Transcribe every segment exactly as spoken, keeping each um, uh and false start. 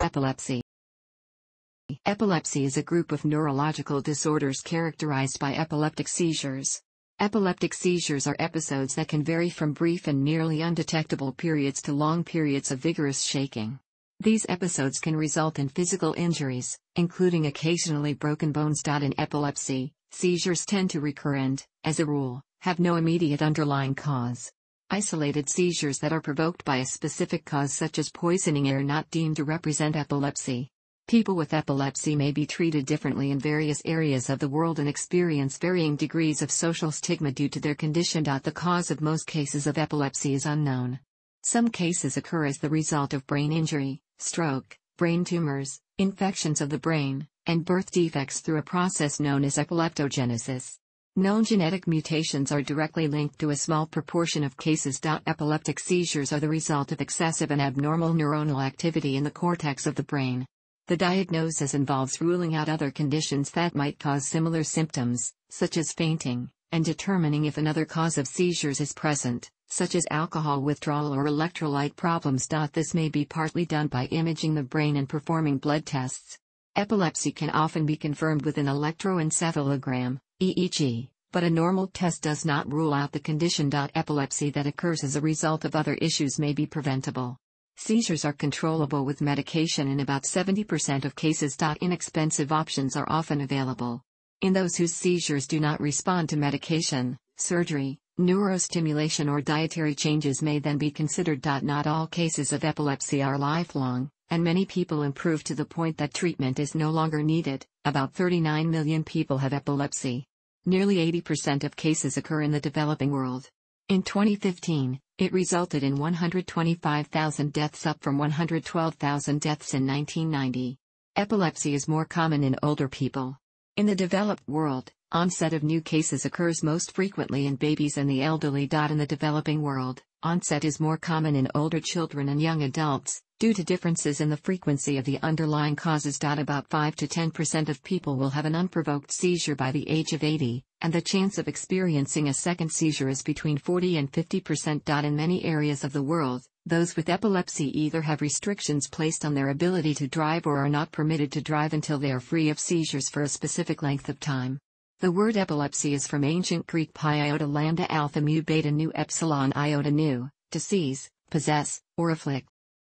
Epilepsy. Epilepsy is a group of neurological disorders characterized by epileptic seizures. Epileptic seizures are episodes that can vary from brief and nearly undetectable periods to long periods of vigorous shaking. These episodes can result in physical injuries, including occasionally broken bones. In epilepsy, seizures tend to recur and, as a rule, have no immediate underlying cause. Isolated seizures that are provoked by a specific cause such as poisoning are not deemed to represent epilepsy. People with epilepsy may be treated differently in various areas of the world and experience varying degrees of social stigma due to their condition. The cause of most cases of epilepsy is unknown. Some cases occur as the result of brain injury, stroke, brain tumors, infections of the brain, and birth defects through a process known as epileptogenesis. Known genetic mutations are directly linked to a small proportion of cases. Epileptic seizures are the result of excessive and abnormal neuronal activity in the cortex of the brain. The diagnosis involves ruling out other conditions that might cause similar symptoms, such as fainting, and determining if another cause of seizures is present, such as alcohol withdrawal or electrolyte problems. This may be partly done by imaging the brain and performing blood tests. Epilepsy can often be confirmed with an electroencephalogram, E E G, but a normal test does not rule out the condition. Epilepsy that occurs as a result of other issues may be preventable. Seizures are controllable with medication in about seventy percent of cases. Inexpensive options are often available. In those whose seizures do not respond to medication, surgery, neurostimulation or dietary changes may then be considered. Not all cases of epilepsy are lifelong, and many people improve to the point that treatment is no longer needed. About thirty-nine million people have epilepsy. Nearly eighty percent of cases occur in the developing world. In twenty fifteen, it resulted in one hundred twenty-five thousand deaths, up from one hundred twelve thousand deaths in nineteen ninety. Epilepsy is more common in older people. In the developed world, onset of new cases occurs most frequently in babies and the elderly. In the developing world, onset is more common in older children and young adults, due to differences in the frequency of the underlying causes. About five to ten percent of people will have an unprovoked seizure by the age of eighty, and the chance of experiencing a second seizure is between forty and fifty percent. In many areas of the world, those with epilepsy either have restrictions placed on their ability to drive or are not permitted to drive until they are free of seizures for a specific length of time. The word epilepsy is from ancient Greek pi iota lambda alpha mu beta nu epsilon iota nu, to seize, possess, or afflict.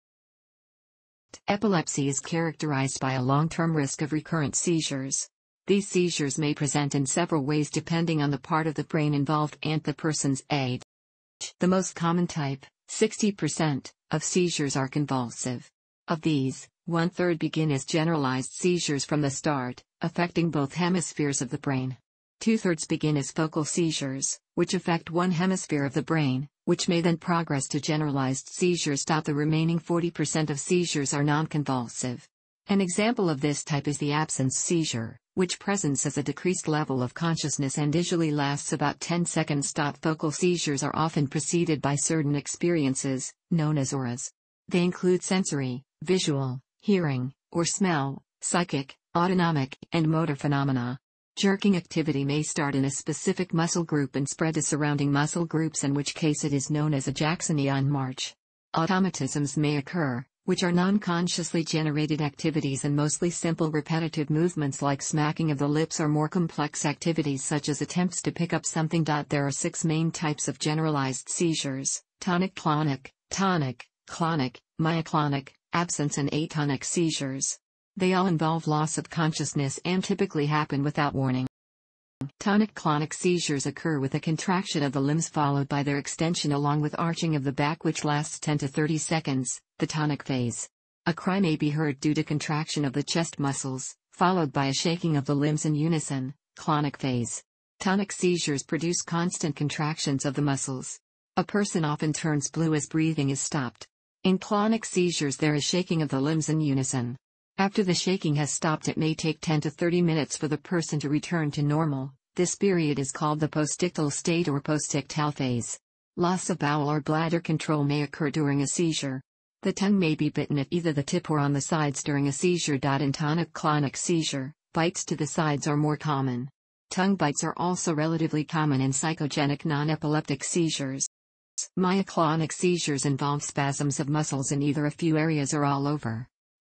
Epilepsy is characterized by a long-term risk of recurrent seizures. These seizures may present in several ways depending on the part of the brain involved and the person's age. The most common type, sixty percent, of seizures are convulsive. Of these, one-third begin as generalized seizures from the start, affecting both hemispheres of the brain. Two-thirds begin as focal seizures, which affect one hemisphere of the brain, which may then progress to generalized seizures. The remaining forty percent of seizures are non-convulsive. An example of this type is the absence seizure, which presents as a decreased level of consciousness and usually lasts about ten seconds. Focal seizures are often preceded by certain experiences, known as auras. They include sensory, visual, hearing, or smell, psychic, autonomic, and motor phenomena. Jerking activity may start in a specific muscle group and spread to surrounding muscle groups, in which case it is known as a Jacksonian march. Automatisms may occur, which are non-consciously generated activities and mostly simple repetitive movements like smacking of the lips, or more complex activities such as attempts to pick up something. There are six main types of generalized seizures: tonic-clonic, tonic, clonic, myoclonic, absence and atonic seizures. They all involve loss of consciousness and typically happen without warning. Tonic-clonic seizures occur with a contraction of the limbs followed by their extension along with arching of the back, which lasts ten to thirty seconds, the tonic phase. A cry may be heard due to contraction of the chest muscles, followed by a shaking of the limbs in unison, clonic phase. Tonic seizures produce constant contractions of the muscles. A person often turns blue as breathing is stopped. In clonic seizures there is shaking of the limbs in unison. After the shaking has stopped, it may take ten to thirty minutes for the person to return to normal. This period is called the postictal state or postictal phase. Loss of bowel or bladder control may occur during a seizure. The tongue may be bitten at either the tip or on the sides during a seizure. In tonic-clonic seizure, bites to the sides are more common. Tongue bites are also relatively common in psychogenic non-epileptic seizures. Myoclonic seizures involve spasms of muscles in either a few areas or all over.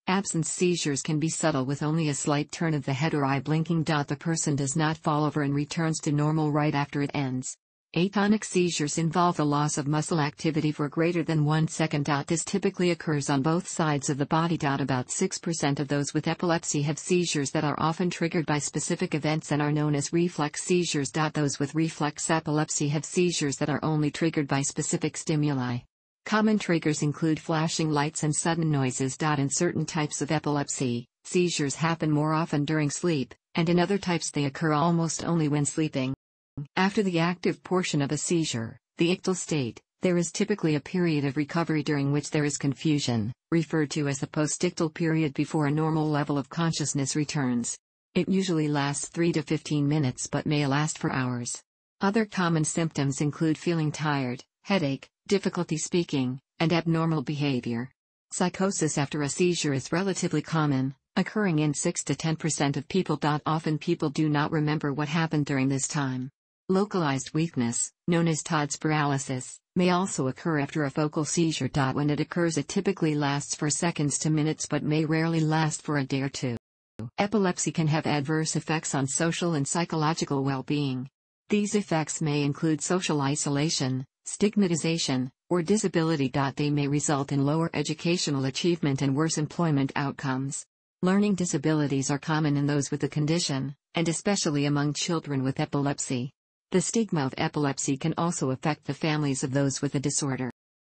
Absence seizures can be subtle with only a slight turn of the head or eye blinking. The person does not fall over and returns to normal right after it ends. Atonic seizures involve the loss of muscle activity for greater than one second. This typically occurs on both sides of the body. About six percent of those with epilepsy have seizures that are often triggered by specific events and are known as reflex seizures. Those with reflex epilepsy have seizures that are only triggered by specific stimuli. Common triggers include flashing lights and sudden noises. In certain types of epilepsy, seizures happen more often during sleep, and in other types they occur almost only when sleeping. After the active portion of a seizure, the ictal state, there is typically a period of recovery during which there is confusion, referred to as the postictal period before a normal level of consciousness returns. It usually lasts three to fifteen minutes but may last for hours. Other common symptoms include feeling tired, headache, difficulty speaking, and abnormal behavior. Psychosis after a seizure is relatively common, occurring in six to ten percent of people. Often people do not remember what happened during this time. Localized weakness, known as Todd's paralysis, may also occur after a focal seizure. When it occurs, it typically lasts for seconds to minutes but may rarely last for a day or two. Epilepsy can have adverse effects on social and psychological well-being. These effects may include social isolation, stigmatization, or disability. They may result in lower educational achievement and worse employment outcomes. Learning disabilities are common in those with the condition, and especially among children with epilepsy. The stigma of epilepsy can also affect the families of those with the disorder.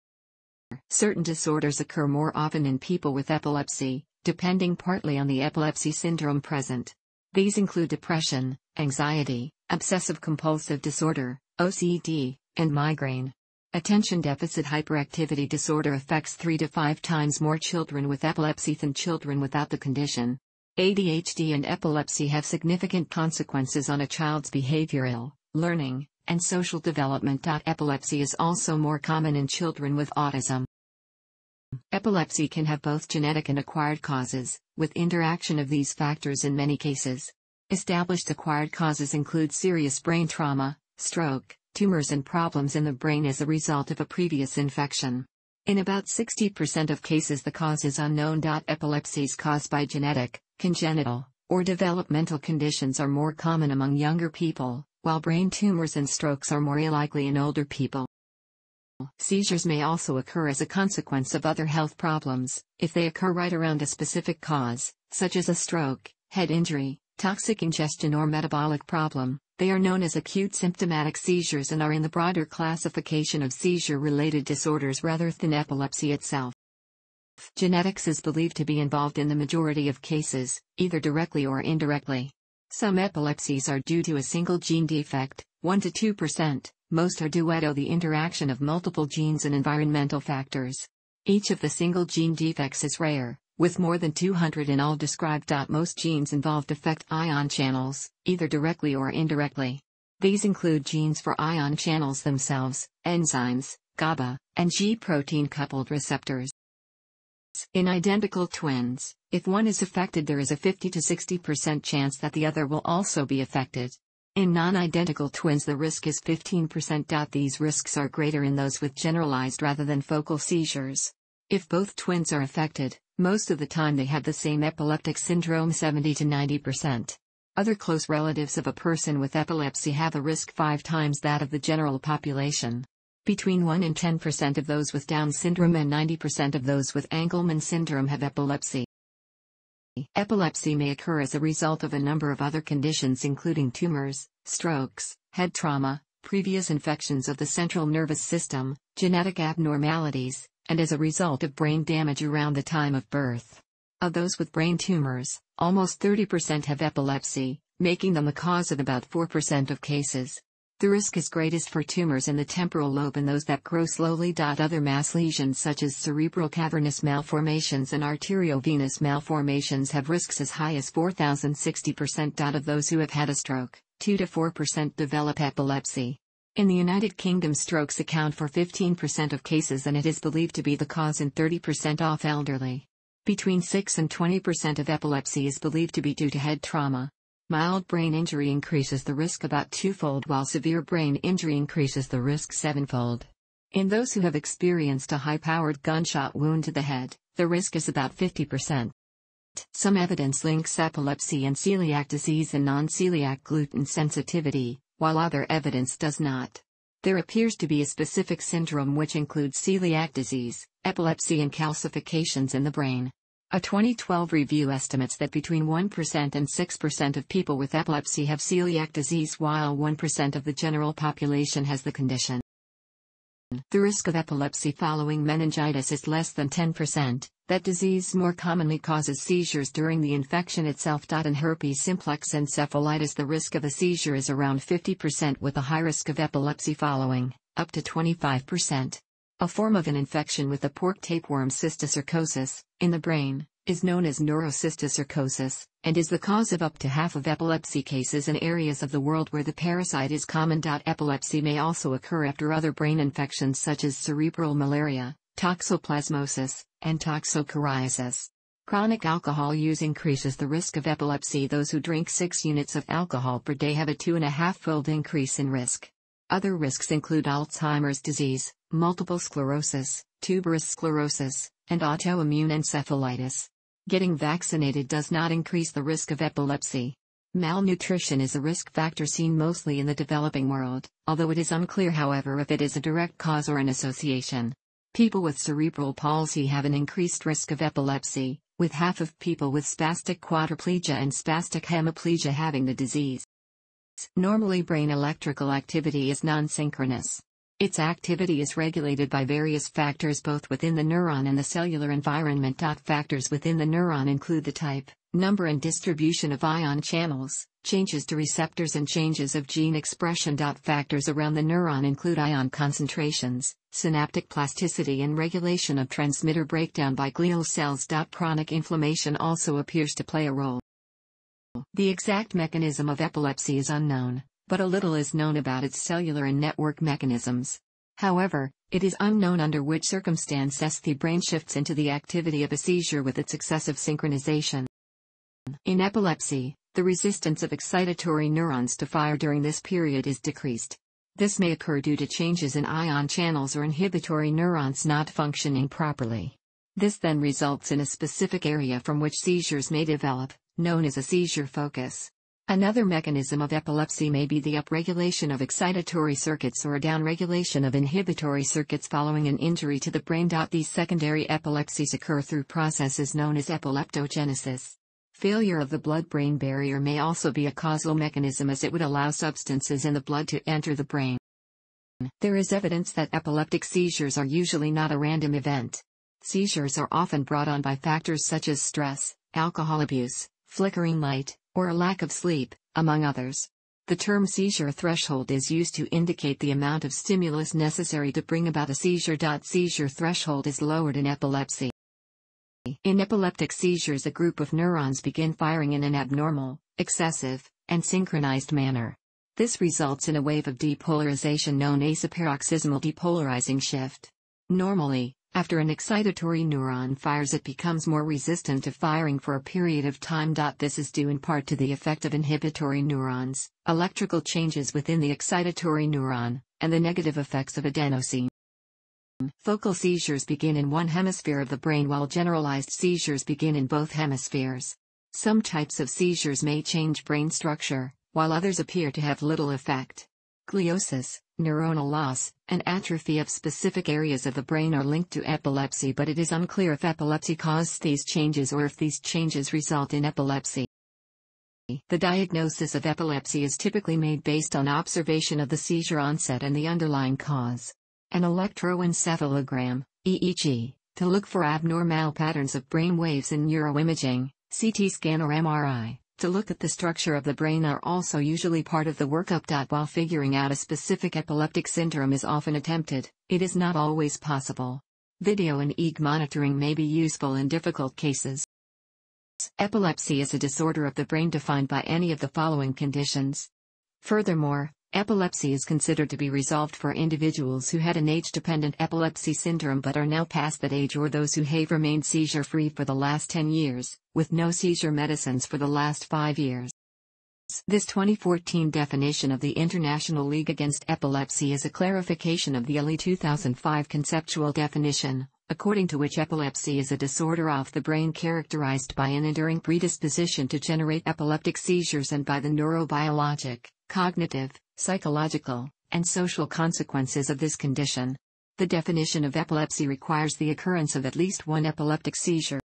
Certain disorders occur more often in people with epilepsy, depending partly on the epilepsy syndrome present. These include depression, anxiety, obsessive-compulsive disorder, O C D, and migraine. Attention deficit hyperactivity disorder affects three to five times more children with epilepsy than children without the condition. A D H D and epilepsy have significant consequences on a child's behavioral, learning, and social development. Epilepsy is also more common in children with autism. Epilepsy can have both genetic and acquired causes, with interaction of these factors in many cases. Established acquired causes include serious brain trauma, stroke, tumors, and problems in the brain as a result of a previous infection. In about sixty percent of cases the cause is unknown. Epilepsy is caused by genetic, congenital, or developmental conditions are more common among younger people, while brain tumors and strokes are more likely in older people. Seizures may also occur as a consequence of other health problems, if they occur right around a specific cause, such as a stroke, head injury, toxic ingestion, or metabolic problem. They are known as acute symptomatic seizures and are in the broader classification of seizure-related disorders rather than epilepsy itself. Genetics is believed to be involved in the majority of cases, either directly or indirectly. Some epilepsies are due to a single gene defect, one to two percent, most are due to the interaction of multiple genes and environmental factors. Each of the single gene defects is rare, with more than two hundred in all described. Most genes involved affect ion channels, either directly or indirectly. These include genes for ion channels themselves, enzymes, GABA, and G-protein coupled receptors. In identical twins, if one is affected, there is a fifty to sixty percent chance that the other will also be affected. In non-identical twins the risk is fifteen percent. These risks are greater in those with generalized rather than focal seizures. If both twins are affected, most of the time they have the same epileptic syndrome, seventy to ninety percent. Other close relatives of a person with epilepsy have a risk five times that of the general population. Between one and ten percent of those with Down syndrome and ninety percent of those with Angelman syndrome have epilepsy. Epilepsy may occur as a result of a number of other conditions including tumors, strokes, head trauma, previous infections of the central nervous system, genetic abnormalities, and as a result of brain damage around the time of birth. Of those with brain tumors, almost thirty percent have epilepsy, making them a cause of about four percent of cases. The risk is greatest for tumors in the temporal lobe and those that grow slowly. Other mass lesions such as cerebral cavernous malformations and arteriovenous malformations have risks as high as four thousand sixty percent. Of those who have had a stroke, two to four percent develop epilepsy. In the United Kingdom, strokes account for fifteen percent of cases and it is believed to be the cause in thirty percent of elderly. Between six and twenty percent of epilepsy is believed to be due to head trauma. Mild brain injury increases the risk about twofold, while severe brain injury increases the risk sevenfold. In those who have experienced a high-powered gunshot wound to the head, the risk is about fifty percent. Some evidence links epilepsy and celiac disease and non-celiac gluten sensitivity, while other evidence does not. There appears to be a specific syndrome which includes celiac disease, epilepsy and calcifications in the brain. A twenty twelve review estimates that between one percent and six percent of people with epilepsy have celiac disease while one percent of the general population has the condition. The risk of epilepsy following meningitis is less than ten percent. That disease more commonly causes seizures during the infection itself. In herpes simplex encephalitis, the risk of a seizure is around fifty percent with a high risk of epilepsy following, up to twenty-five percent. A form of an infection with the pork tapeworm cysticercosis, in the brain, is known as neurocysticercosis, and is the cause of up to half of epilepsy cases in areas of the world where the parasite is common. Epilepsy may also occur after other brain infections such as cerebral malaria, toxoplasmosis, and toxocariasis. Chronic alcohol use increases the risk of epilepsy. Those who drink six units of alcohol per day have a two and a half fold increase in risk. Other risks include Alzheimer's disease, multiple sclerosis, tuberous sclerosis, and autoimmune encephalitis. Getting vaccinated does not increase the risk of epilepsy. Malnutrition is a risk factor seen mostly in the developing world, although it is unclear, however, if it is a direct cause or an association. People with cerebral palsy have an increased risk of epilepsy, with half of people with spastic quadriplegia and spastic hemiplegia having the disease. Normally, brain electrical activity is non-synchronous. Its activity is regulated by various factors both within the neuron and the cellular environment. Factors within the neuron include the type, number and distribution of ion channels, changes to receptors and changes of gene expression. Factors around the neuron include ion concentrations, synaptic plasticity and regulation of transmitter breakdown by glial cells. Chronic inflammation also appears to play a role. The exact mechanism of epilepsy is unknown, but a little is known about its cellular and network mechanisms. However, it is unknown under which circumstances the brain shifts into the activity of a seizure with its excessive synchronization. In epilepsy, the resistance of excitatory neurons to fire during this period is decreased. This may occur due to changes in ion channels or inhibitory neurons not functioning properly. This then results in a specific area from which seizures may develop, known as a seizure focus. Another mechanism of epilepsy may be the upregulation of excitatory circuits or a downregulation of inhibitory circuits following an injury to the brain. These secondary epilepsies occur through processes known as epileptogenesis. Failure of the blood-brain barrier may also be a causal mechanism, as it would allow substances in the blood to enter the brain. There is evidence that epileptic seizures are usually not a random event. Seizures are often brought on by factors such as stress, alcohol abuse, flickering light, or a lack of sleep, among others. The term seizure threshold is used to indicate the amount of stimulus necessary to bring about a seizure. Seizure threshold is lowered in epilepsy. In epileptic seizures, a group of neurons begin firing in an abnormal, excessive, and synchronized manner. This results in a wave of depolarization known as a paroxysmal depolarizing shift. Normally, after an excitatory neuron fires, it becomes more resistant to firing for a period of time. This is due in part to the effect of inhibitory neurons, electrical changes within the excitatory neuron, and the negative effects of adenosine. Focal seizures begin in one hemisphere of the brain while generalized seizures begin in both hemispheres. Some types of seizures may change brain structure, while others appear to have little effect. Gliosis, neuronal loss, and atrophy of specific areas of the brain are linked to epilepsy, but it is unclear if epilepsy causes these changes or if these changes result in epilepsy. The diagnosis of epilepsy is typically made based on observation of the seizure onset and the underlying cause. An electroencephalogram, E E G, to look for abnormal patterns of brain waves in neuroimaging, C T scan or M R I, to look at the structure of the brain are also usually part of the workup. While figuring out a specific epileptic syndrome is often attempted, it is not always possible. Video and E E G monitoring may be useful in difficult cases. Epilepsy is a disorder of the brain defined by any of the following conditions. Furthermore, epilepsy is considered to be resolved for individuals who had an age-dependent epilepsy syndrome but are now past that age, or those who have remained seizure-free for the last ten years, with no seizure medicines for the last five years. This twenty fourteen definition of the International League Against Epilepsy is a clarification of the E L E two thousand five conceptual definition, according to which epilepsy is a disorder of the brain characterized by an enduring predisposition to generate epileptic seizures and by the neurobiologic, cognitive, psychological, and social consequences of this condition. The definition of epilepsy requires the occurrence of at least one epileptic seizure.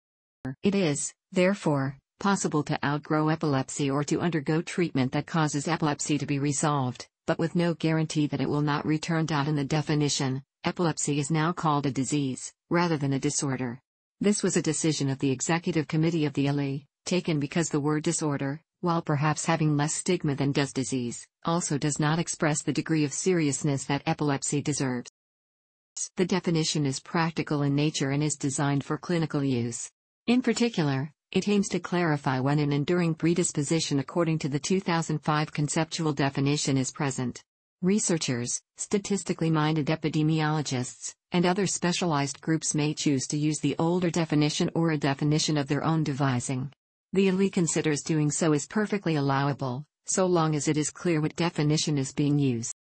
It is, therefore, possible to outgrow epilepsy or to undergo treatment that causes epilepsy to be resolved, but with no guarantee that it will not return. In the definition, epilepsy is now called a disease, rather than a disorder. This was a decision of the Executive Committee of the E L I, taken because the word disorder, while perhaps having less stigma than does disease, also does not express the degree of seriousness that epilepsy deserves. The definition is practical in nature and is designed for clinical use. In particular, it aims to clarify when an enduring predisposition according to the two thousand five conceptual definition is present. Researchers, statistically minded epidemiologists, and other specialized groups may choose to use the older definition or a definition of their own devising. The E L I considers doing so is perfectly allowable, so long as it is clear what definition is being used.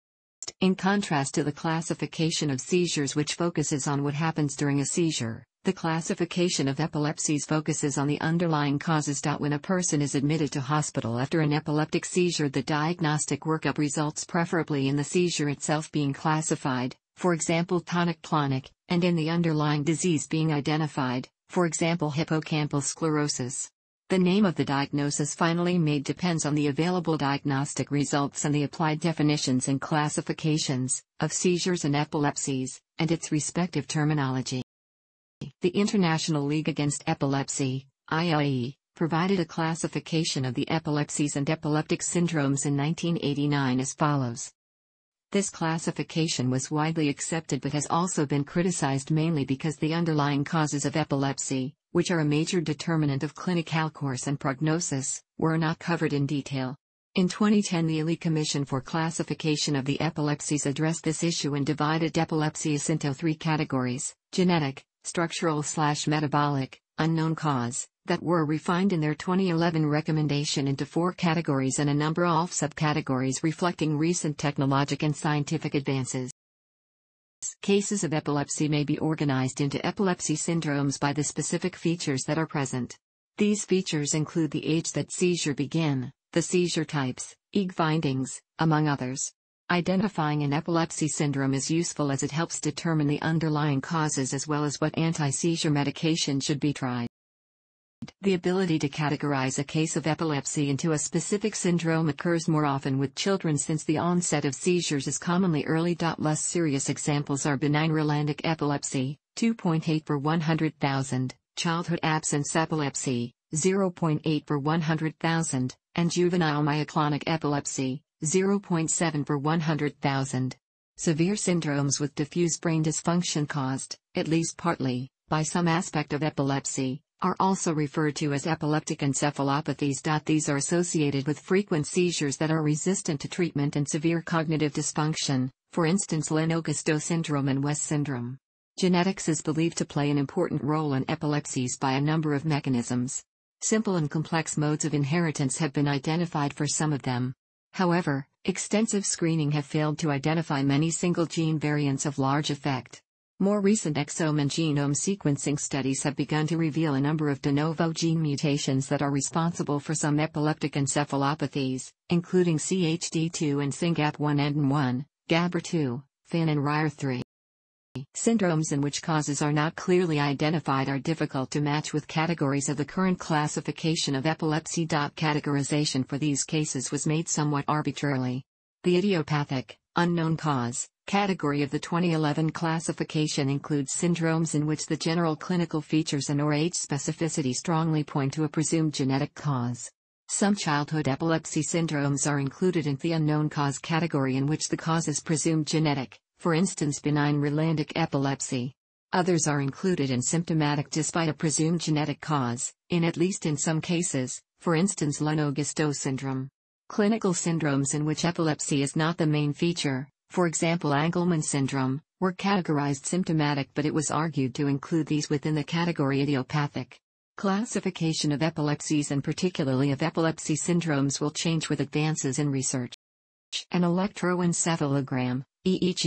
In contrast to the classification of seizures, which focuses on what happens during a seizure, the classification of epilepsies focuses on the underlying causes. When a person is admitted to hospital after an epileptic seizure, the diagnostic workup results preferably in the seizure itself being classified, for example tonic-clonic, and in the underlying disease being identified, for example hippocampal sclerosis. The name of the diagnosis finally made depends on the available diagnostic results and the applied definitions and classifications of seizures and epilepsies, and its respective terminology. The International League Against Epilepsy, I L E, provided a classification of the epilepsies and epileptic syndromes in nineteen eighty-nine as follows. This classification was widely accepted but has also been criticized mainly because the underlying causes of epilepsy, which are a major determinant of clinical course and prognosis, were not covered in detail. In twenty ten, the E L I Commission for Classification of the Epilepsies addressed this issue and divided epilepsies into three categories: genetic, structural/metabolic, unknown cause, that were refined in their twenty eleven recommendation into four categories and a number of subcategories reflecting recent technologic and scientific advances. Cases of epilepsy may be organized into epilepsy syndromes by the specific features that are present. These features include the age that seizure began, the seizure types, E E G findings, among others. Identifying an epilepsy syndrome is useful as it helps determine the underlying causes as well as what anti-seizure medication should be tried. The ability to categorize a case of epilepsy into a specific syndrome occurs more often with children since the onset of seizures is commonly early. Less serious examples are benign Rolandic epilepsy, two point eight per one hundred thousand, childhood absence epilepsy, zero point eight per one hundred thousand, and juvenile myoclonic epilepsy, zero point seven per one hundred thousand. Severe syndromes with diffuse brain dysfunction caused, at least partly, by some aspect of epilepsy, are also referred to as epileptic encephalopathies. These are associated with frequent seizures that are resistant to treatment and severe cognitive dysfunction, for instance Lennox-Gastaut syndrome and West syndrome. Genetics is believed to play an important role in epilepsies by a number of mechanisms. Simple and complex modes of inheritance have been identified for some of them. However, extensive screening have failed to identify many single gene variants of large effect. More recent exome and genome sequencing studies have begun to reveal a number of de novo gene mutations that are responsible for some epileptic encephalopathies, including C H D two and S Y N G A P one and one, G A B R two, F I N and R I R three. Syndromes in which causes are not clearly identified are difficult to match with categories of the current classification of epilepsy. Categorization for these cases was made somewhat arbitrarily. The idiopathic, unknown cause category of the twenty eleven classification includes syndromes in which the general clinical features and/or age specificity strongly point to a presumed genetic cause. Some childhood epilepsy syndromes are included in the unknown cause category in which the cause is presumed genetic, for instance benign Rolandic epilepsy. Others are included in symptomatic despite a presumed genetic cause, in at least in some cases, for instance Lennox-Gastaut syndrome. Clinical syndromes in which epilepsy is not the main feature, for example Angelman syndrome, were categorized symptomatic, but it was argued to include these within the category idiopathic. Classification of epilepsies and particularly of epilepsy syndromes will change with advances in research. An electroencephalogram, E E G,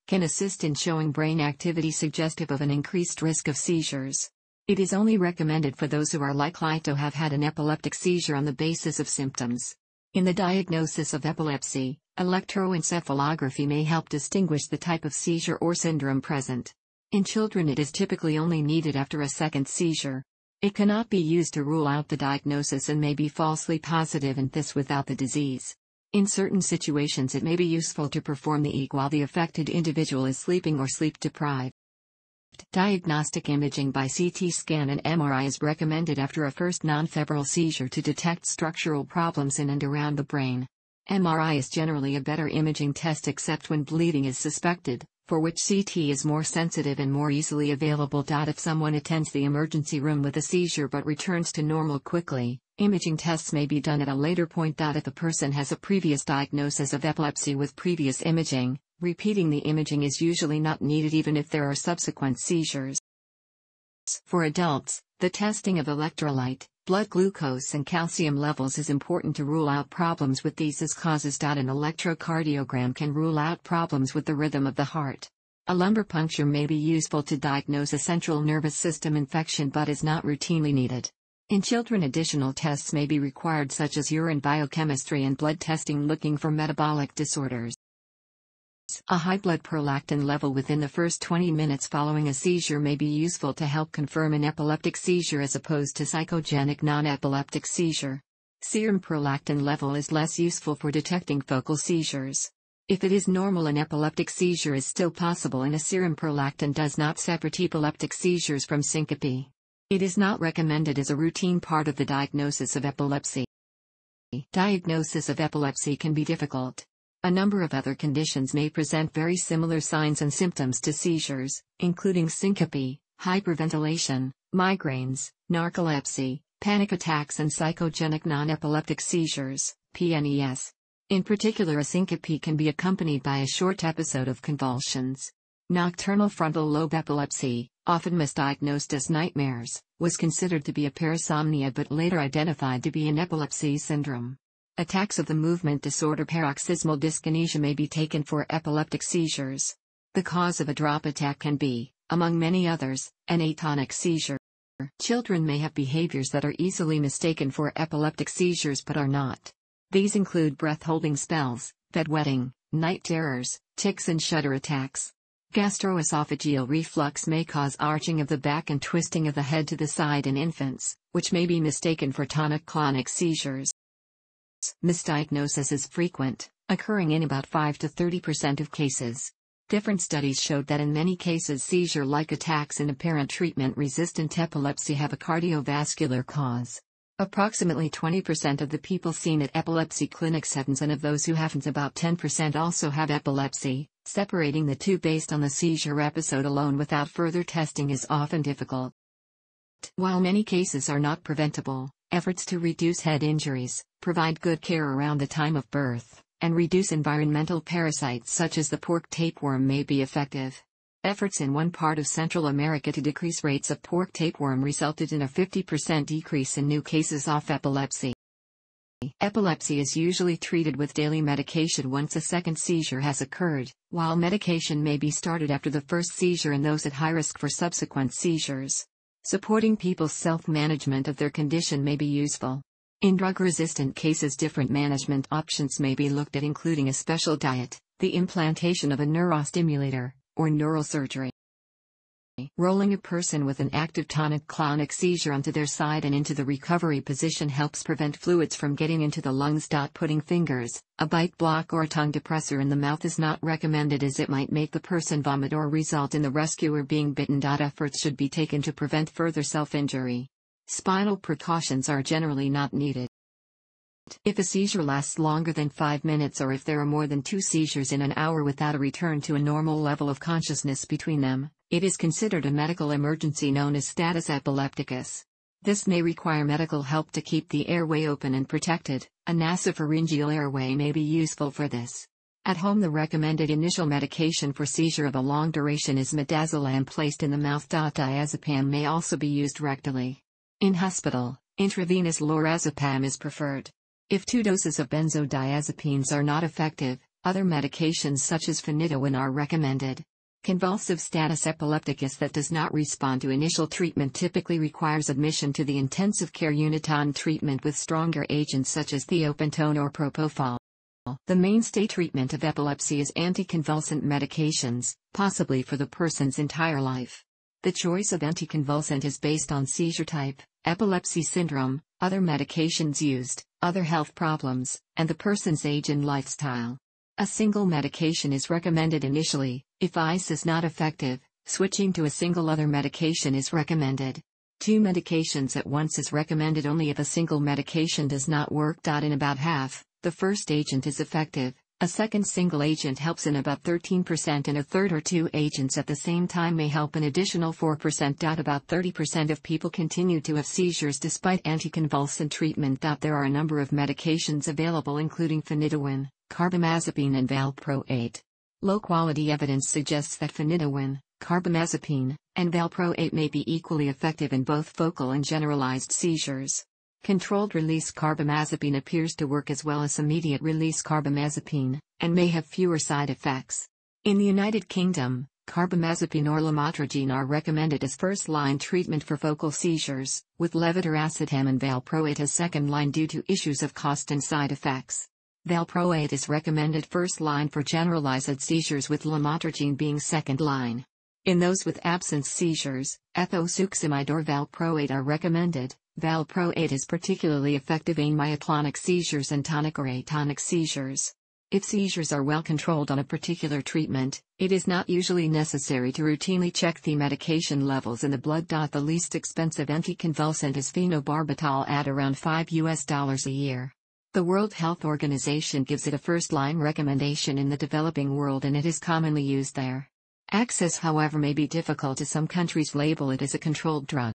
can assist in showing brain activity suggestive of an increased risk of seizures. It is only recommended for those who are likely to have had an epileptic seizure on the basis of symptoms. In the diagnosis of epilepsy, electroencephalography may help distinguish the type of seizure or syndrome present. In children, it is typically only needed after a second seizure. It cannot be used to rule out the diagnosis and may be falsely positive and this without the disease. In certain situations, it may be useful to perform the E E G while the affected individual is sleeping or sleep deprived. Diagnostic imaging by C T scan and M R I is recommended after a first non-febrile seizure to detect structural problems in and around the brain. M R I is generally a better imaging test except when bleeding is suspected, for which C T is more sensitive and more easily available. If someone attends the emergency room with a seizure but returns to normal quickly, imaging tests may be done at a later point. If a person has a previous diagnosis of epilepsy with previous imaging, repeating the imaging is usually not needed even if there are subsequent seizures. For adults, the testing of electrolyte, blood glucose and calcium levels is important to rule out problems with these as causes. An electrocardiogram can rule out problems with the rhythm of the heart. A lumbar puncture may be useful to diagnose a central nervous system infection but is not routinely needed. In children, additional tests may be required such as urine biochemistry and blood testing looking for metabolic disorders. A high blood prolactin level within the first twenty minutes following a seizure may be useful to help confirm an epileptic seizure as opposed to psychogenic non-epileptic seizure. Serum prolactin level is less useful for detecting focal seizures. If it is normal, an epileptic seizure is still possible and a serum prolactin does not separate epileptic seizures from syncope. It is not recommended as a routine part of the diagnosis of epilepsy. Diagnosis of epilepsy can be difficult. A number of other conditions may present very similar signs and symptoms to seizures, including syncope, hyperventilation, migraines, narcolepsy, panic attacks and psychogenic non-epileptic seizures, P N E S. In particular, a syncope can be accompanied by a short episode of convulsions. Nocturnal frontal lobe epilepsy, often misdiagnosed as nightmares, was considered to be a parasomnia but later identified to be an epilepsy syndrome. Attacks of the movement disorder paroxysmal dyskinesia may be taken for epileptic seizures. The cause of a drop attack can be, among many others, an atonic seizure. Children may have behaviors that are easily mistaken for epileptic seizures but are not. These include breath-holding spells, bedwetting, night terrors, tics and shudder attacks. Gastroesophageal reflux may cause arching of the back and twisting of the head to the side in infants, which may be mistaken for tonic-clonic seizures. Misdiagnosis is frequent, occurring in about five to thirty percent of cases. Different studies showed that in many cases seizure-like attacks in apparent treatment-resistant epilepsy have a cardiovascular cause. Approximately twenty percent of the people seen at epilepsy clinics haven't, and of those who haven't, about ten percent also have epilepsy. Separating the two based on the seizure episode alone without further testing is often difficult. While many cases are not preventable, efforts to reduce head injuries, provide good care around the time of birth, and reduce environmental parasites such as the pork tapeworm may be effective. Efforts in one part of Central America to decrease rates of pork tapeworm resulted in a fifty percent decrease in new cases of epilepsy. Epilepsy is usually treated with daily medication once a second seizure has occurred, while medication may be started after the first seizure in those at high risk for subsequent seizures. Supporting people's self-management of their condition may be useful. In drug-resistant cases, different management options may be looked at, including a special diet, the implantation of a neurostimulator, or neurosurgery. Rolling a person with an active tonic-clonic seizure onto their side and into the recovery position helps prevent fluids from getting into the lungs. Putting fingers, a bite block or a tongue depressor in the mouth is not recommended as it might make the person vomit or result in the rescuer being bitten. Efforts should be taken to prevent further self-injury. Spinal precautions are generally not needed. If a seizure lasts longer than five minutes or if there are more than two seizures in an hour without a return to a normal level of consciousness between them, it is considered a medical emergency known as status epilepticus. This may require medical help to keep the airway open and protected. A nasopharyngeal airway may be useful for this. At home, the recommended initial medication for seizure of a long duration is midazolam placed in the mouth. Diazepam may also be used rectally. In hospital, intravenous lorazepam is preferred. If two doses of benzodiazepines are not effective, Other medications such as phenytoin are recommended. Convulsive status epilepticus that does not respond to initial treatment typically requires admission to the intensive care unit on treatment with stronger agents such as thiopentone or propofol. The mainstay treatment of epilepsy is anticonvulsant medications, possibly for the person's entire life. The choice of anticonvulsant is based on seizure type, epilepsy syndrome, other medications used, other health problems, and the person's age and lifestyle. A single medication is recommended initially. If I C E is not effective, switching to a single other medication is recommended. Two medications at once is recommended only if a single medication does not work. In about half, the first agent is effective, a second single agent helps in about thirteen percent, and a third or two agents at the same time may help an additional four percent. About thirty percent of people continue to have seizures despite anticonvulsant treatment. There are a number of medications available including phenytoin, carbamazepine and valproate. Low-quality evidence suggests that phenytoin, carbamazepine, and valproate may be equally effective in both focal and generalized seizures. Controlled-release carbamazepine appears to work as well as immediate-release carbamazepine, and may have fewer side effects. In the United Kingdom, carbamazepine or lamotrigine are recommended as first-line treatment for focal seizures, with levetiracetam and valproate as second-line due to issues of cost and side effects. Valproate is recommended first-line for generalized seizures, with lamotrigine being second-line. In those with absence seizures, ethosuximide or valproate are recommended. Valproate is particularly effective in myoclonic seizures and tonic or atonic seizures. If seizures are well controlled on a particular treatment, it is not usually necessary to routinely check the medication levels in the blood. The least expensive anticonvulsant is phenobarbital at around five U S dollars a year. The World Health Organization gives it a first-line recommendation in the developing world, and it is commonly used there. Access, however, may be difficult, as some countries label it as a controlled drug.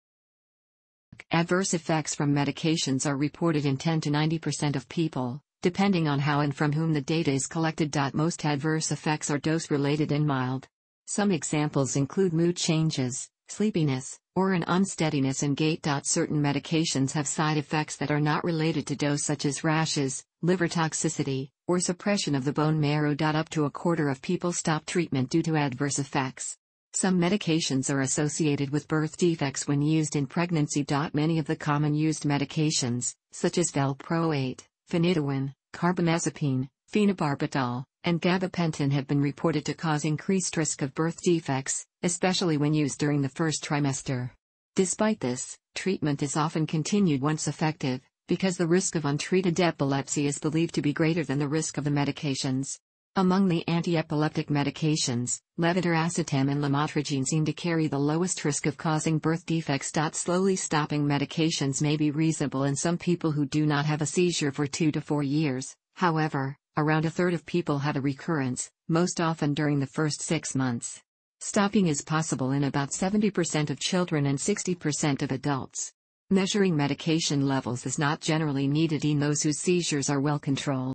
Adverse effects from medications are reported in ten to ninety percent of people, depending on how and from whom the data is collected. Most adverse effects are dose-related and mild. Some examples include mood changes, sleepiness, or an unsteadiness in gait. Certain medications have side effects that are not related to dose, such as rashes, liver toxicity, or suppression of the bone marrow. Up to a quarter of people stop treatment due to adverse effects. Some medications are associated with birth defects when used in pregnancy. Many of the common used medications, such as valproate, phenytoin, carbamazepine, phenobarbital, and gabapentin, have been reported to cause increased risk of birth defects, especially when used during the first trimester. Despite this, treatment is often continued once effective, because the risk of untreated epilepsy is believed to be greater than the risk of the medications. Among the anti-epileptic medications, levetiracetam and lamotrigine seem to carry the lowest risk of causing birth defects. Slowly stopping medications may be reasonable in some people who do not have a seizure for two to four years. However, around a third of people have a recurrence, most often during the first six months. Stopping is possible in about seventy percent of children and sixty percent of adults. Measuring medication levels is not generally needed in those whose seizures are well controlled.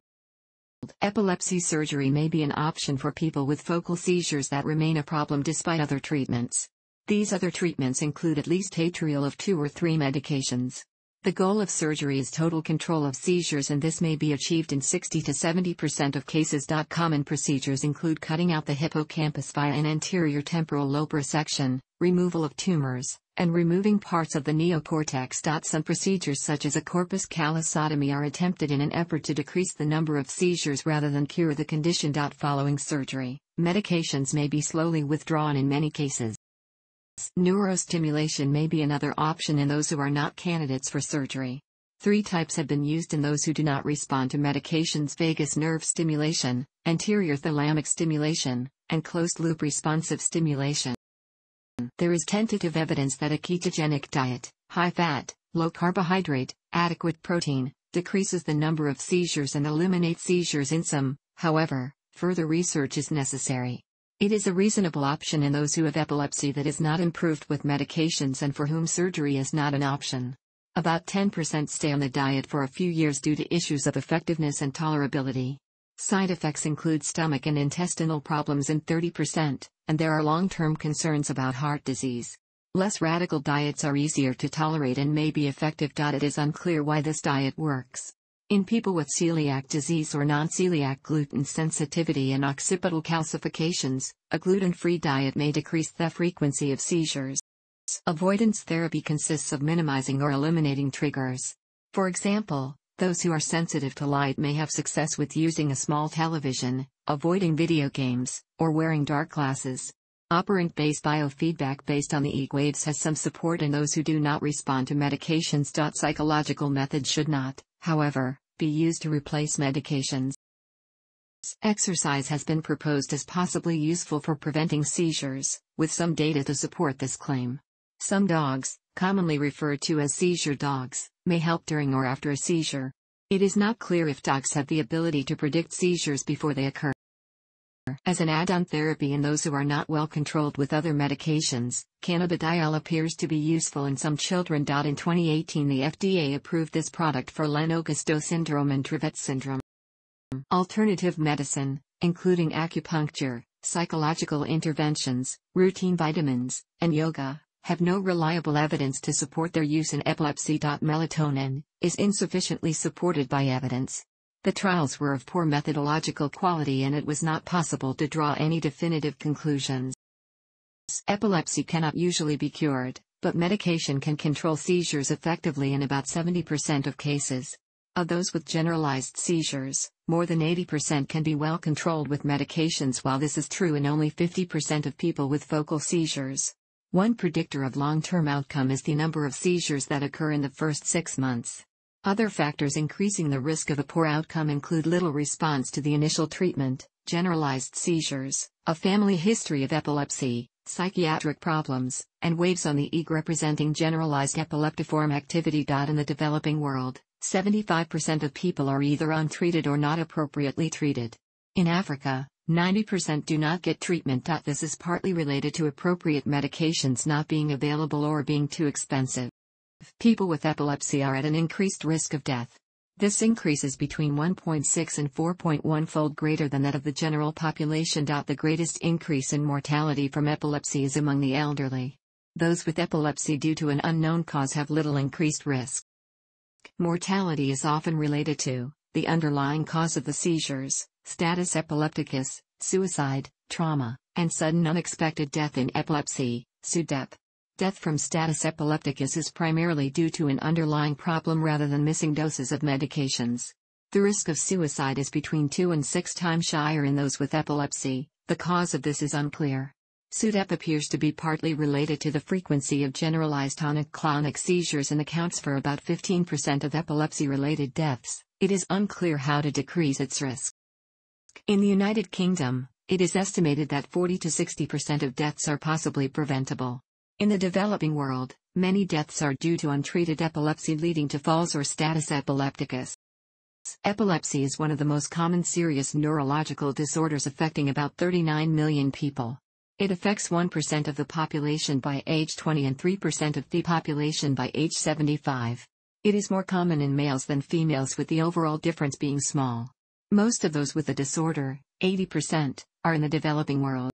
Epilepsy surgery may be an option for people with focal seizures that remain a problem despite other treatments. These other treatments include at least atrial of two or three medications. The goal of surgery is total control of seizures, and this may be achieved in sixty to seventy percent of cases. Common procedures include cutting out the hippocampus via an anterior temporal lobe resection, removal of tumors, and removing parts of the neocortex. Some procedures such as a corpus callosotomy are attempted in an effort to decrease the number of seizures rather than cure the condition. Following surgery, medications may be slowly withdrawn in many cases. Neurostimulation may be another option in those who are not candidates for surgery. Three types have been used in those who do not respond to medications: vagus nerve stimulation, anterior thalamic stimulation, and closed-loop responsive stimulation. There is tentative evidence that a ketogenic diet, high fat, low carbohydrate, adequate protein, decreases the number of seizures and eliminates seizures in some. However, further research is necessary. It is a reasonable option in those who have epilepsy that is not improved with medications and for whom surgery is not an option. About ten percent stay on the diet for a few years due to issues of effectiveness and tolerability. Side effects include stomach and intestinal problems in thirty percent, and there are long-term concerns about heart disease. Less radical diets are easier to tolerate and may be effective. It is unclear why this diet works. In people with celiac disease or non-celiac gluten sensitivity and occipital calcifications, a gluten-free diet may decrease the frequency of seizures. Avoidance therapy consists of minimizing or eliminating triggers. For example, those who are sensitive to light may have success with using a small television, avoiding video games, or wearing dark glasses. Operant-based biofeedback based on the E E G waves has some support in those who do not respond to medications. Psychological methods should not, however, be used to replace medications. Exercise has been proposed as possibly useful for preventing seizures, with some data to support this claim. Some dogs, commonly referred to as seizure dogs, may help during or after a seizure. It is not clear if dogs have the ability to predict seizures before they occur. As an add-on therapy in those who are not well controlled with other medications, cannabidiol appears to be useful in some children. In twenty eighteen, the F D A approved this product for Lennox-Gastaut syndrome and Dravet syndrome. Alternative medicine, including acupuncture, psychological interventions, routine vitamins, and yoga, have no reliable evidence to support their use in epilepsy. Melatonin is insufficiently supported by evidence. The trials were of poor methodological quality and it was not possible to draw any definitive conclusions. Epilepsy cannot usually be cured, but medication can control seizures effectively in about seventy percent of cases. Of those with generalized seizures, more than eighty percent can be well controlled with medications, while this is true in only fifty percent of people with focal seizures. One predictor of long-term outcome is the number of seizures that occur in the first six months. Other factors increasing the risk of a poor outcome include little response to the initial treatment, generalized seizures, a family history of epilepsy, psychiatric problems, and waves on the E E G representing generalized epileptiform activity. In the developing world, seventy-five percent of people are either untreated or not appropriately treated. In Africa, ninety percent do not get treatment. This is partly related to appropriate medications not being available or being too expensive. People with epilepsy are at an increased risk of death. This increase is between one point six and four point one fold greater than that of the general population. The greatest increase in mortality from epilepsy is among the elderly. Those with epilepsy due to an unknown cause have little increased risk. Mortality is often related to the underlying cause of the seizures, status epilepticus, suicide, trauma, and sudden unexpected death in epilepsy, S U D E P. Death from status epilepticus is primarily due to an underlying problem rather than missing doses of medications. The risk of suicide is between two and six times higher in those with epilepsy. The cause of this is unclear. S U D E P appears to be partly related to the frequency of generalized tonic-clonic seizures and accounts for about fifteen percent of epilepsy-related deaths. It is unclear how to decrease its risk. In the United Kingdom, it is estimated that forty to sixty percent of deaths are possibly preventable. In the developing world, many deaths are due to untreated epilepsy leading to falls or status epilepticus. Epilepsy is one of the most common serious neurological disorders affecting about thirty-nine million people. It affects one percent of the population by age twenty and three percent of the population by age seventy-five. It is more common in males than females, with the overall difference being small. Most of those with the disorder, eighty percent, are in the developing world.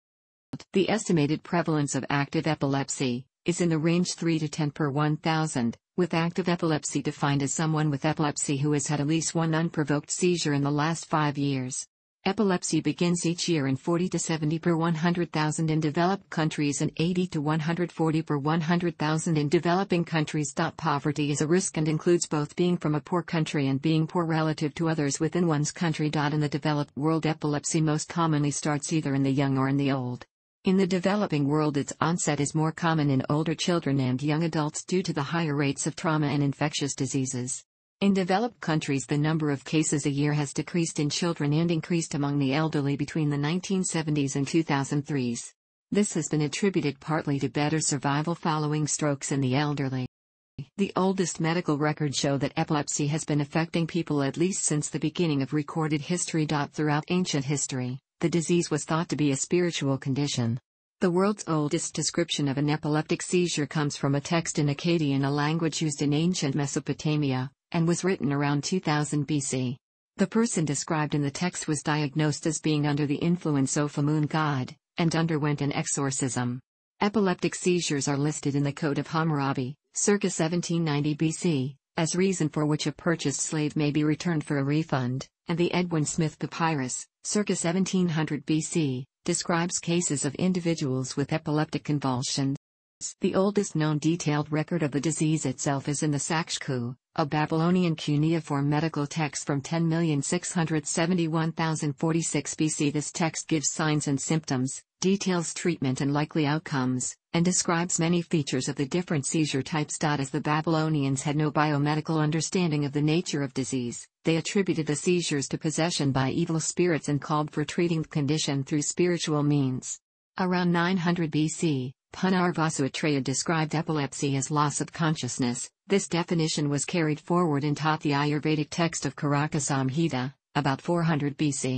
The estimated prevalence of active epilepsy is in the range three to ten per one thousand, with active epilepsy defined as someone with epilepsy who has had at least one unprovoked seizure in the last five years. Epilepsy begins each year in forty to seventy per one hundred thousand in developed countries and eighty to one hundred forty per one hundred thousand in developing countries. Poverty is a risk and includes both being from a poor country and being poor relative to others within one's country. In the developed world, epilepsy most commonly starts either in the young or in the old. In the developing world, its onset is more common in older children and young adults due to the higher rates of trauma and infectious diseases. In developed countries, the number of cases a year has decreased in children and increased among the elderly between the nineteen seventies and two thousand threes. This has been attributed partly to better survival following strokes in the elderly. The oldest medical records show that epilepsy has been affecting people at least since the beginning of recorded history. Throughout ancient history, the disease was thought to be a spiritual condition. The world's oldest description of an epileptic seizure comes from a text in Akkadian, a language used in ancient Mesopotamia, and was written around two thousand B C. The person described in the text was diagnosed as being under the influence of a moon god, and underwent an exorcism. Epileptic seizures are listed in the Code of Hammurabi, circa seventeen ninety B C, as reason for which a purchased slave may be returned for a refund, and the Edwin Smith Papyrus, circa seventeen hundred B C, describes cases of individuals with epileptic convulsions. The oldest known detailed record of the disease itself is in the Sakshku, a Babylonian cuneiform medical text from ten million six hundred seventy-one thousand forty-six B C. This text gives signs and symptoms, details treatment and likely outcomes, and describes many features of the different seizure types. As the Babylonians had no biomedical understanding of the nature of disease, they attributed the seizures to possession by evil spirits and called for treating the condition through spiritual means. Around nine hundred B C, Punarvasuatreya described epilepsy as loss of consciousness. This definition was carried forward and taught the Ayurvedic text of Karaka Samhita, about four hundred B C.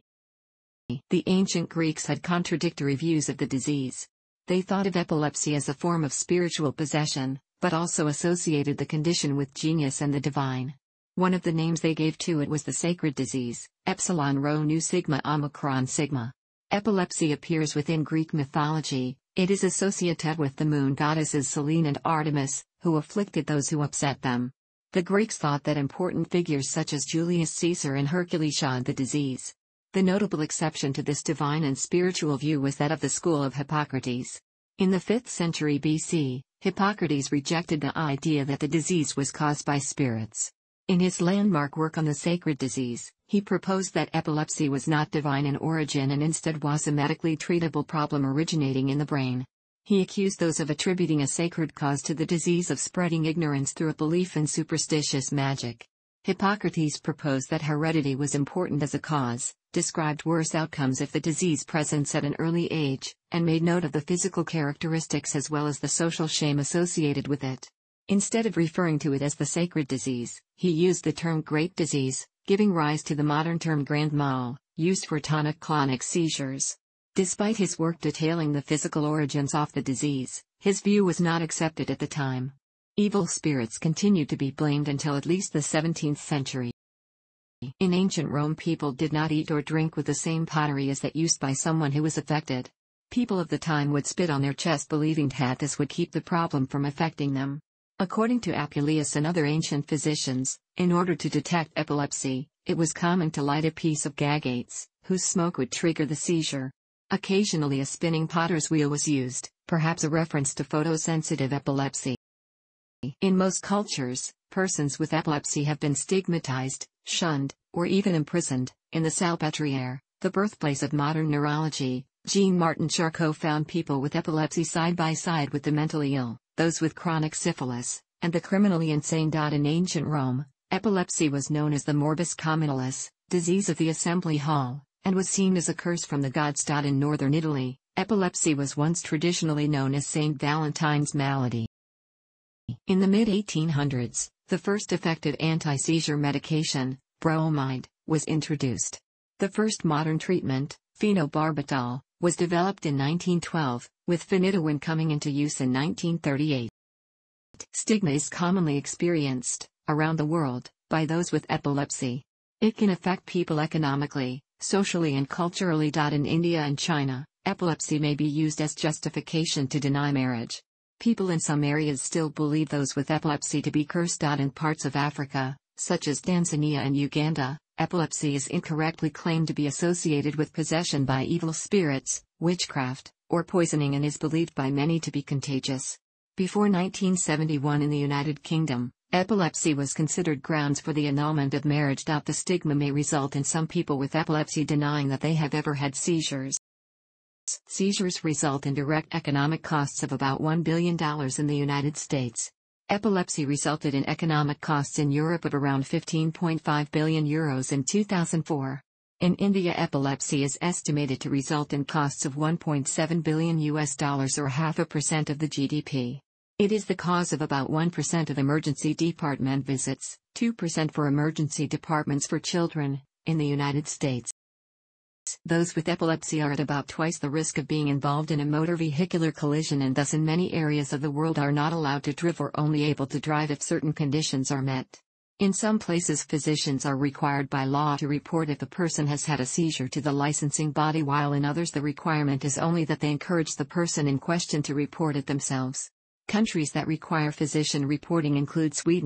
The ancient Greeks had contradictory views of the disease. They thought of epilepsy as a form of spiritual possession, but also associated the condition with genius and the divine. One of the names they gave to it was the sacred disease, epsilon rho nu sigma omicron sigma. Epilepsy appears within Greek mythology. It is associated with the moon goddesses Selene and Artemis, who afflicted those who upset them. The Greeks thought that important figures such as Julius Caesar and Hercules had the disease. The notable exception to this divine and spiritual view was that of the school of Hippocrates. In the fifth century B C, Hippocrates rejected the idea that the disease was caused by spirits. In his landmark work on the sacred disease, he proposed that epilepsy was not divine in origin and instead was a medically treatable problem originating in the brain. He accused those of attributing a sacred cause to the disease of spreading ignorance through a belief in superstitious magic. Hippocrates proposed that heredity was important as a cause, described worse outcomes if the disease presents at an early age, and made note of the physical characteristics as well as the social shame associated with it. Instead of referring to it as the sacred disease, he used the term great disease, giving rise to the modern term grand mal, used for tonic-clonic seizures. Despite his work detailing the physical origins of the disease, his view was not accepted at the time. Evil spirits continued to be blamed until at least the seventeenth century. In ancient Rome, people did not eat or drink with the same pottery as that used by someone who was affected. People of the time would spit on their chest believing that this would keep the problem from affecting them. According to Apuleius and other ancient physicians, in order to detect epilepsy, it was common to light a piece of gagates, whose smoke would trigger the seizure. Occasionally a spinning potter's wheel was used, perhaps a reference to photosensitive epilepsy. In most cultures, persons with epilepsy have been stigmatized, shunned, or even imprisoned. In the Salpêtrière, the birthplace of modern neurology, Jean-Martin Charcot found people with epilepsy side by side with the mentally ill, those with chronic syphilis, and the criminally insane. In ancient Rome, epilepsy was known as the morbus communalis, disease of the assembly hall, and was seen as a curse from the gods. In northern Italy, epilepsy was once traditionally known as Saint Valentine's malady. In the mid eighteen hundreds, the first effective anti-seizure medication, bromide, was introduced. The first modern treatment, phenobarbital, was developed in nineteen twelve, with phenytoin coming into use in nineteen thirty-eight. Stigma is commonly experienced, around the world, by those with epilepsy. It can affect people economically, socially and culturally. In India and China, epilepsy may be used as justification to deny marriage. People in some areas still believe those with epilepsy to be cursed. In parts of Africa, such as Tanzania and Uganda, epilepsy is incorrectly claimed to be associated with possession by evil spirits, witchcraft, or poisoning, and is believed by many to be contagious. Before nineteen seventy-one in the United Kingdom, epilepsy was considered grounds for the annulment of marriage. The stigma may result in some people with epilepsy denying that they have ever had seizures. Seizures result in direct economic costs of about one billion dollars in the United States. Epilepsy resulted in economic costs in Europe of around fifteen point five billion euros in two thousand four. In India, epilepsy is estimated to result in costs of one point seven billion U S dollars, or half a percent of the G D P. It is the cause of about one percent of emergency department visits, two percent for emergency departments for children, in the United States. Those with epilepsy are at about twice the risk of being involved in a motor vehicular collision, and thus in many areas of the world are not allowed to drive or only able to drive if certain conditions are met. In some places, physicians are required by law to report if a person has had a seizure to the licensing body, while in others the requirement is only that they encourage the person in question to report it themselves. Countries that require physician reporting include Sweden,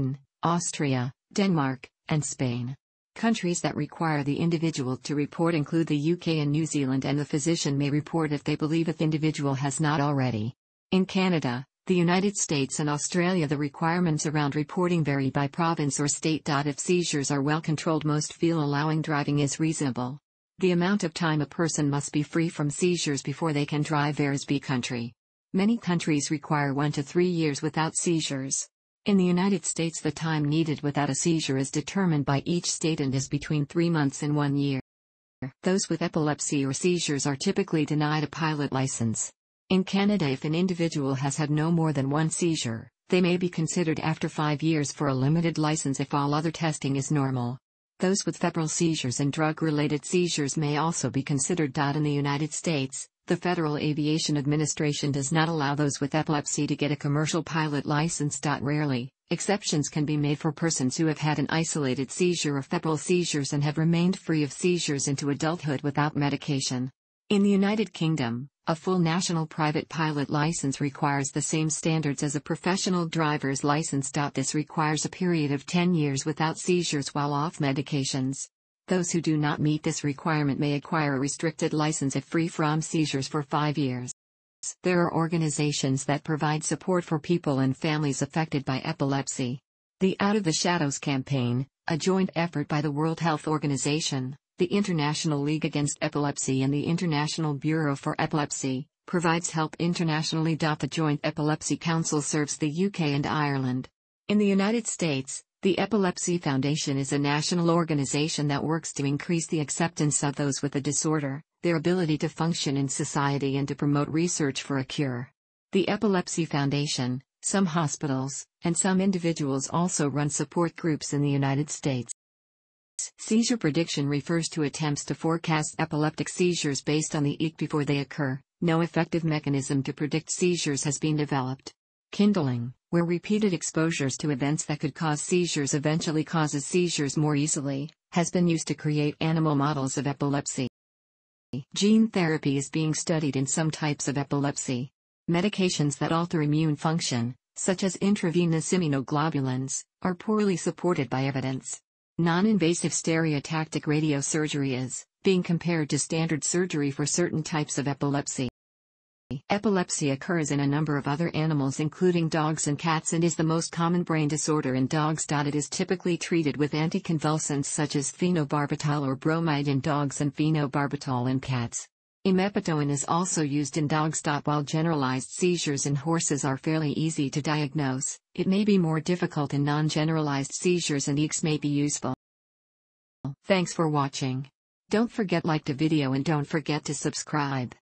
Austria, Denmark, and Spain. Countries that require the individual to report include the U K and New Zealand, and the physician may report if they believe if the individual has not already. In Canada, the United States and Australia, the requirements around reporting vary by province or state. If seizures are well controlled, most feel allowing driving is reasonable. The amount of time a person must be free from seizures before they can drive varies by country. Many countries require one to three years without seizures. In the United States, the time needed without a seizure is determined by each state and is between three months and one year. Those with epilepsy or seizures are typically denied a pilot license. In Canada, if an individual has had no more than one seizure, they may be considered after five years for a limited license if all other testing is normal. Those with febrile seizures and drug-related seizures may also be considered. In the United States, the Federal Aviation Administration does not allow those with epilepsy to get a commercial pilot license. Rarely, exceptions can be made for persons who have had an isolated seizure or febrile seizures and have remained free of seizures into adulthood without medication. In the United Kingdom, a full national private pilot license requires the same standards as a professional driver's license. This requires a period of ten years without seizures while off medications. Those who do not meet this requirement may acquire a restricted license if free from seizures for five years. There are organizations that provide support for people and families affected by epilepsy. The Out of the Shadows campaign, a joint effort by the World Health Organization, the International League Against Epilepsy, and the International Bureau for Epilepsy, provides help internationally. The Joint Epilepsy Council serves the U K and Ireland. In the United States, the Epilepsy Foundation is a national organization that works to increase the acceptance of those with the disorder, their ability to function in society, and to promote research for a cure. The Epilepsy Foundation, some hospitals, and some individuals also run support groups in the United States. Seizure prediction refers to attempts to forecast epileptic seizures based on the E E G before they occur. No effective mechanism to predict seizures has been developed. Kindling, where repeated exposures to events that could cause seizures eventually causes seizures more easily, has been used to create animal models of epilepsy. Gene therapy is being studied in some types of epilepsy. Medications that alter immune function, such as intravenous immunoglobulins, are poorly supported by evidence. Non-invasive stereotactic radiosurgery is being compared to standard surgery for certain types of epilepsy. Epilepsy occurs in a number of other animals including dogs and cats and is the most common brain disorder in dogs. It is typically treated with anticonvulsants such as phenobarbital or bromide in dogs and phenobarbital in cats. Imepitoin is also used in dogs. While generalized seizures in horses are fairly easy to diagnose, it may be more difficult in non-generalized seizures, and E E Gs may be useful. Thanks for watching. Don't forget to like the video and don't forget to subscribe.